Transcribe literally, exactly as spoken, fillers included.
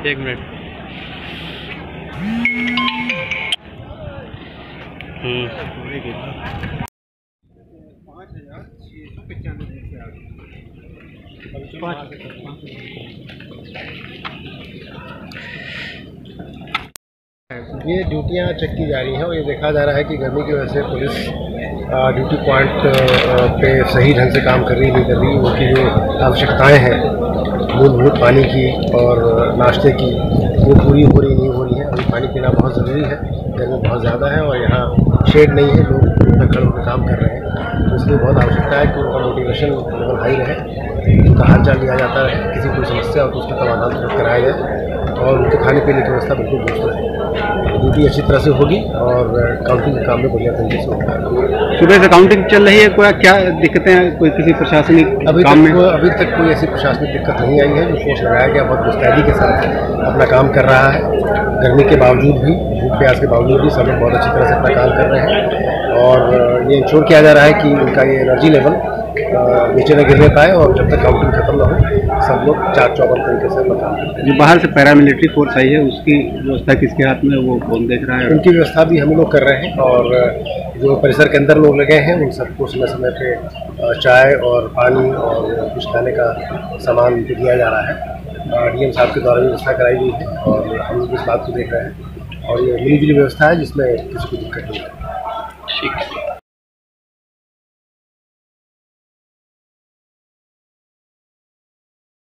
एक मिनट। हम्म ये ड्यूटियाँ चेक की जा रही हैं और ये देखा जा रहा है कि गर्मी की वजह से पुलिस ड्यूटी पॉइंट पे सही ढंग से काम कर रही नहीं कर रही। उनकी जो आवश्यकताएं हैं मूलभूत पानी की और नाश्ते की, वो पूरी हो रही नहीं हो रही है। अभी पानी पीना बहुत ज़रूरी है, गर्मी बहुत ज़्यादा है और यहाँ शेड नहीं है, लोग धूप खड़े होकर काम कर रहे हैं। तो इसलिए बहुत आवश्यकता है कि उनका मोटिवेशन लेवल हाई रहे, उनका हाल चाल लिया जाता है, किसी कोई समस्या हो तो उसका समाधान तुरंत कराया जाए और उनके खाने पीने की व्यवस्था बिल्कुल दुरुस्त रहे। ड्यूटी अच्छी तरह से होगी और काउंटिंग के काम में बढ़िया तरीके से होगा। सुबह से काउंटिंग चल रही है, कोई क्या दिक्कतें हैं कोई किसी प्रशासनिक अभी काम तक में? अभी तक कोई ऐसी प्रशासनिक दिक्कत नहीं आई है। जो फोर्स लगाया गया बहुत मुस्तैदी के साथ अपना काम कर रहा है। गर्मी के बावजूद भी, धूप प्यास के बावजूद भी सब लोग बहुत अच्छी तरह से अपना काम कर रहे हैं और ये इंश्योर किया जा रहा है कि उनका ये एनर्जी लेवल नीचे न गिरने पाए और जब तक काउंटिंग खत्म ना हो सब लोग चार चौबन तरीके से अपना काम करते हैं। जो बाहर से पैरामिलिट्री फोर्स आई है उसकी व्यवस्था किसके हाथ में, वो कौन देख रहा है? उनकी व्यवस्था भी हम लोग कर रहे हैं और जो परिसर के अंदर लोग लगे हैं उन सबको समय समय पे चाय और पानी और कुछ खाने का सामान दिया जा रहा है। डीएम साहब के द्वारा व्यवस्था कराई गई है और हम लोग इस बात को देख रहे हैं और ये मिली जुली व्यवस्था है जिसमें किसी को दिक्कत नहीं है। ठीक।